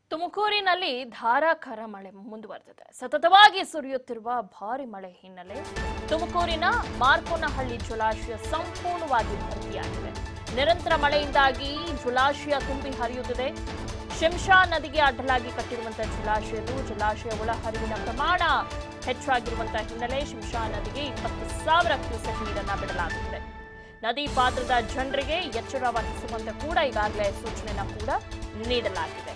ತುಮಕೂರಿನಲ್ಲಿ ಧಾರಾಕಾರ ಮಳೆ ಮುಂದುವರೆದಿದೆ. ಸತತವಾಗಿ ಸುರಿಯುತ್ತಿರುವ ಭಾರಿ ಮಳೆ ಹಿನ್ನೆಲೆ ತುಮಕೂರಿನ ಮಾರ್ಕೋನಹಳ್ಳಿ ಜಲಾಶಯ ಸಂಪೂರ್ಣವಾಗಿ ಭರ್ತಿಯಾಗಿದೆ. ನಿರಂತರ ಮಳೆಯಿಂದಾಗಿ ಜಲಾಶಯ ತುಂಬಿ ಹರಿಯುತ್ತಿದೆ. ಶಿಂಷಾ ನದಿಗೆ ಅಡ್ಡಲಾಗಿ ಕಟ್ಟಿರುವಂತಹ ಜಲಾಶಯ ಒಳಹರಿವಿನ ಪ್ರಮಾಣ ಹೆಚ್ಚಾಗಿರುವಂತಹ ಹಿನ್ನೆಲೆ ಶಿಂಷಾ ನದಿಗೆ 20,000 ಕ್ಯೂಸೆಕ್ ನೀರನ್ನು ಬಿಡಲಾಗುತ್ತಿದೆ. ನದಿ ಪಾತ್ರದ ಜನರಿಗೆ ಎಚ್ಚರ ವಹಿಸುವಂತೆ ಕೂಡ ಈಗಾಗಲೇ ಸೂಚನೆಯನ್ನು ಕೂಡ ನೀಡಲಾಗಿದೆ.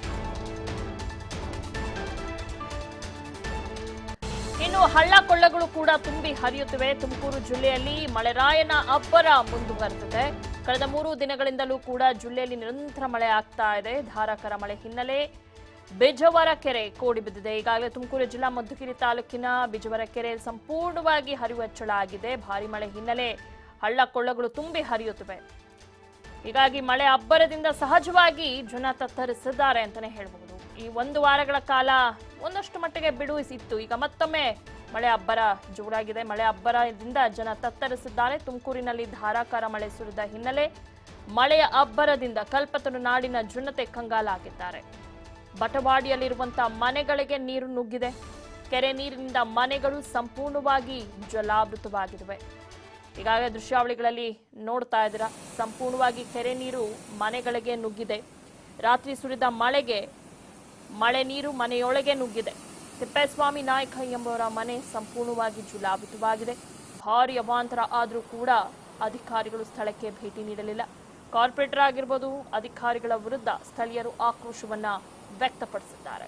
ಇನ್ನು ಹಳ್ಳ ಕೊಳ್ಳಗಳು ಕೂಡ ತುಂಬಿ ಹರಿಯುತ್ತಿವೆ. ತುಮಕೂರು ಜಿಲ್ಲೆಯಲ್ಲಿ ಮಳೆರಾಯನ ಅಬ್ಬರ ಮುಂದುವರೆದಿದೆ. ಕಳೆದ 3 ದಿನಗಳಿಂದಲೂ ಕೂಡ ಜಿಲ್ಲೆಯಲ್ಲಿ ನಿರಂತರ ಮಳೆ ಆಗ್ತಾ ಇದೆ. ಧಾರಾಕಾರ ಮಳೆ ಹಿನ್ನೆಲೆ ಬಿಜವರ ಕೆರೆ ಕೋಡಿ ಬಿದ್ದಿದೆ. ಈಗಾಗಲೇ ತುಮಕೂರು ಜಿಲ್ಲಾ ಮಧುಗಿರಿ ತಾಲೂಕಿನ ಬಿಜವರ ಕೆರೆ ಸಂಪೂರ್ಣವಾಗಿ ಹರಿವು ಹೆಚ್ಚಳ ಆಗಿದೆ. ಭಾರಿ ಮಳೆ ಹಿನ್ನೆಲೆ ಹಳ್ಳ ಕೊಳ್ಳಗಳು ತುಂಬಿ ಹರಿಯುತ್ತಿವೆ. ಹೀಗಾಗಿ ಮಳೆ ಅಬ್ಬರದಿಂದ ಸಹಜವಾಗಿ ಜನ ತತ್ತರಿಸಿದ್ದಾರೆ ಅಂತಾನೆ ಹೇಳಬಹುದು. ಈ 1 ವಾರಗಳ ಕಾಲ ಒಂದಷ್ಟು ಮಟ್ಟಿಗೆ ಬಿಡುವಿಸಿತ್ತು. ಈಗ ಮತ್ತೊಮ್ಮೆ ಮಳೆ ಅಬ್ಬರ ಜೋರಾಗಿದೆ. ಮಳೆ ಅಬ್ಬರದಿಂದ ಜನ ತತ್ತರಿಸಿದ್ದಾರೆ. ತುಮಕೂರಿನಲ್ಲಿ ಧಾರಾಕಾರ ಮಳೆ ಸುರಿದ ಹಿನ್ನೆಲೆ ಮಳೆಯ ಅಬ್ಬರದಿಂದ ಕಲ್ಪತರು ನಾಡಿನ ಜನತೆ ಕಂಗಾಲಾಗಿದ್ದಾರೆ. ಬಟವಾಡಿಯಲ್ಲಿರುವಂತಹ ಮನೆಗಳಿಗೆ ನೀರು ನುಗ್ಗಿದೆ. ಕೆರೆ ನೀರಿನಿಂದ ಮನೆಗಳು ಸಂಪೂರ್ಣವಾಗಿ ಜಲಾವೃತವಾಗಿವೆ. ಈಗಾಗಲೇ ದೃಶ್ಯಾವಳಿಗಳಲ್ಲಿ ನೋಡ್ತಾ ಇದ್ದೀರಾ, ಸಂಪೂರ್ಣವಾಗಿ ಕೆರೆ ನೀರು ಮನೆಗಳಿಗೆ ನುಗ್ಗಿದೆ. ರಾತ್ರಿ ಸುರಿದ ಮಳೆಗೆ ಮಳೆ ನೀರು ಮನೆಯೊಳಗೆ ನುಗ್ಗಿದೆ. ತಿಪ್ಪೇಸ್ವಾಮಿ ನಾಯ್ಕ ಎಂಬುವರ ಮನೆ ಸಂಪೂರ್ಣವಾಗಿ ಜಲಾವೃತವಾಗಿದೆ. ಭಾರಿ ಅವಾಂತರ ಆದರೂ ಕೂಡ ಅಧಿಕಾರಿಗಳು ಸ್ಥಳಕ್ಕೆ ಭೇಟಿ ನೀಡಲಿಲ್ಲ. ಕಾರ್ಪೊರೇಟರ್ ಆಗಿರ್ಬೋದು, ಅಧಿಕಾರಿಗಳ ವಿರುದ್ಧ ಸ್ಥಳೀಯರು ಆಕ್ರೋಶವನ್ನ ವ್ಯಕ್ತಪಡಿಸಿದ್ದಾರೆ.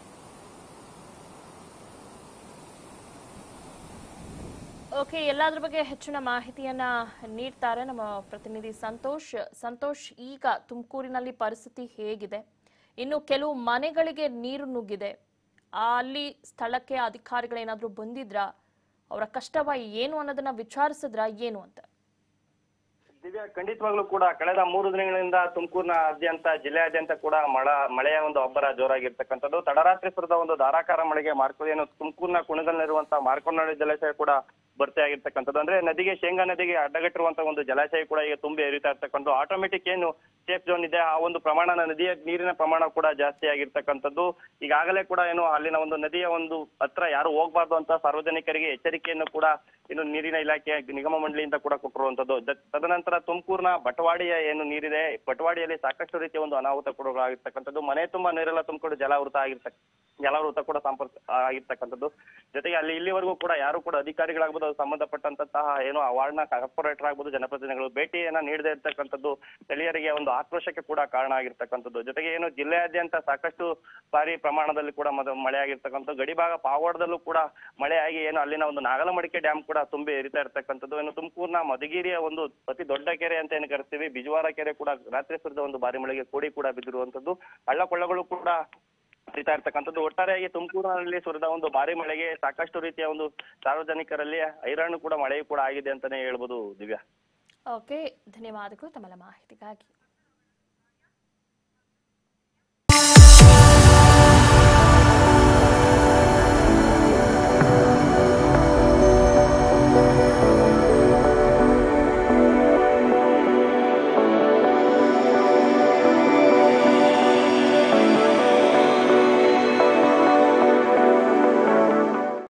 ಓಕೆ, ಎಲ್ಲದರ ಬಗ್ಗೆ ಹೆಚ್ಚಿನ ಮಾಹಿತಿಯನ್ನ ನೀಡ್ತಾರೆ ನಮ್ಮ ಪ್ರತಿನಿಧಿ ಸಂತೋಷ್. ಈಗ ತುಮಕೂರಿನಲ್ಲಿ ಪರಿಸ್ಥಿತಿ ಹೇಗಿದೆ? ಇನ್ನು ಕೆಲವು ಮನೆಗಳಿಗೆ ನೀರು ನುಗ್ಗಿದೆ. ಅಲ್ಲಿ ಸ್ಥಳಕ್ಕೆ ಅಧಿಕಾರಿಗಳೇನಾದ್ರೂ ಬಂದಿದ್ರಾ? ಅವರ ಕಷ್ಟವ ಏನು ಅನ್ನೋದನ್ನ ವಿಚಾರಿಸಿದ್ರ ಏನು ಅಂತ? ದಿವ್ಯಾ, ಖಂಡಿತವಾಗ್ಲೂ ಕೂಡ ಕಳೆದ 3 ದಿನಗಳಿಂದ ತುಮಕೂರಿನಾದ್ಯಂತ ಜಿಲ್ಲೆಯಾದ್ಯಂತ ಕೂಡ ಮಳೆಯ ಒಂದು ಅಬ್ಬರ ಜೋರಾಗಿರ್ತಕ್ಕಂಥದ್ದು. ತಡರಾತ್ರಿ ಸುರಿದ ಒಂದು ಧಾರಾಕಾರ ಮಳೆಗೆ ತುಮಕೂರಿನ ಕುಣಗಲ್ನಲ್ಲಿರುವಂತಹ ಮಾರ್ಕೋನಹಳ್ಳಿ ಜಲಾಶಯ ಕೂಡ ಭರ್ತಿಯಾಗಿರ್ತಕ್ಕಂಥದ್ದು. ಅಂದ್ರೆ ನದಿಗೆ ಶೇಂಗಾ ನದಿಗೆ ಅಡ್ಡಗಟ್ಟಿರುವಂತಹ ಒಂದು ಜಲಾಶಯ ಕೂಡ ಈಗ ತುಂಬಿ ಹರಿತಾ ಇರ್ತಕ್ಕಂಥದ್ದು. ಆಟೋಮೆಟಿಕ್ ಏನು ಸೇಫ್ ಝೋನ್ ಇದೆ ಆ ಒಂದು ಪ್ರಮಾಣ, ನದಿಯ ನೀರಿನ ಪ್ರಮಾಣ ಕೂಡ ಜಾಸ್ತಿ ಆಗಿರ್ತಕ್ಕಂಥದ್ದು. ಈಗಾಗಲೇ ಕೂಡ ಏನು ಅಲ್ಲಿನ ಒಂದು ನದಿಯ ಒಂದು ಹತ್ರ ಯಾರು ಹೋಗ್ಬಾರ್ದು ಅಂತ ಸಾರ್ವಜನಿಕರಿಗೆ ಎಚ್ಚರಿಕೆಯನ್ನು ಕೂಡ ಇನ್ನು ನೀರಿನ ಇಲಾಖೆ ನಿಗಮ ಮಂಡಳಿಯಿಂದ ಕೂಡ ಕೊಟ್ಟಿರುವಂತದ್ದು. ತದನಂತರ ತುಮಕೂರಿನ ಬಟವಾಡಿಯ ಏನು ನೀರಿದೆ, ಬಟವಾಡಿಯಲ್ಲಿ ಸಾಕಷ್ಟು ರೀತಿಯ ಒಂದು ಅನಾಹುತ ಕೂಡ ಆಗಿರ್ತಕ್ಕಂಥದ್ದು. ಮನೆ ತುಂಬಾ ನೀರೆಲ್ಲ ತುಂಬಿಕೊಂಡು ಜಲಾವೃತ ಕೂಡ ಆಗಿರ್ತಕ್ಕಂಥದ್ದು. ಜೊತೆಗೆ ಇಲ್ಲಿವರೆಗೂ ಕೂಡ ಯಾರು ಕೂಡ ಅಧಿಕಾರಿಗಳಾಗ್ಬೋದು, ಸಂಬಂಧಪಟ್ಟಂತಹ ಏನು ಆ ವಾರ್ಡ್ನ ಕಾರ್ಪೊರೇಟರ್ ಆಗ್ಬೋದು, ಜನಪ್ರತಿನಿಧಿಗಳು ಭೇಟಿಯನ್ನ ನೀಡದೇ ಇರ್ತಕ್ಕಂಥದ್ದು ಸ್ಥಳೀಯರಿಗೆ ಒಂದು ಆಕ್ರೋಶಕ್ಕೆ ಕೂಡ ಕಾರಣ ಆಗಿರ್ತಕ್ಕಂಥದ್ದು. ಜೊತೆಗೆ ಏನು ಜಿಲ್ಲೆಯಾದ್ಯಂತ ಸಾಕಷ್ಟು ಭಾರಿ ಪ್ರಮಾಣದಲ್ಲಿ ಕೂಡ ಮಳೆ ಆಗಿರ್ತಕ್ಕಂಥದ್ದು. ಗಡಿಭಾಗ ಪಾವಗಡದಲ್ಲೂ ಕೂಡ ಮಳೆಯಾಗಿ ಏನು ಅಲ್ಲಿನ ಒಂದು ನಾಗಲಮಡಿಕೆ ಡ್ಯಾಮ್ ಕೂಡ ತುಂಬಿ ಹರಿತಾ ಇರ್ತಕ್ಕಂಥದ್ದು. ಇನ್ನು ತುಮಕೂರಿನ ಮಧುಗಿರಿಯ ಒಂದು ಅತಿ ದೊಡ್ಡ ಕೆರೆ ಅಂತ ಏನು ಕರಿತೀವಿ, ಬಿಜವಾರ ಕೆರೆ ಕೂಡ ರಾತ್ರಿ ಸುರಿದ ಒಂದು ಭಾರಿ ಮಳೆಗೆ ಕೋಡಿ ಕೂಡ ಬಿದ್ದಿರುವಂತದ್ದು. ಹಳ್ಳ ಕೊಳ್ಳಗಳು ಕೂಡ ಹರಿತಾ ಇರ್ತಕ್ಕಂಥದ್ದು. ಒಟ್ಟಾರೆಯಾಗಿ ತುಮಕೂರಿನಲ್ಲಿ ಸುರಿದ ಒಂದು ಭಾರಿ ಮಳೆಗೆ ಸಾಕಷ್ಟು ರೀತಿಯ ಒಂದು ಸಾರ್ವಜನಿಕರಲ್ಲಿ ಹೈರಾಣು ಕೂಡ ಮಳೆಯೂ ಕೂಡ ಆಗಿದೆ ಅಂತಾನೆ ಹೇಳ್ಬೋದು ದಿವ್ಯಾ. ಓಕೆ, ಧನ್ಯವಾದಗಳು ತಮ್ಮ ಮಾಹಿತಿಗಾಗಿ.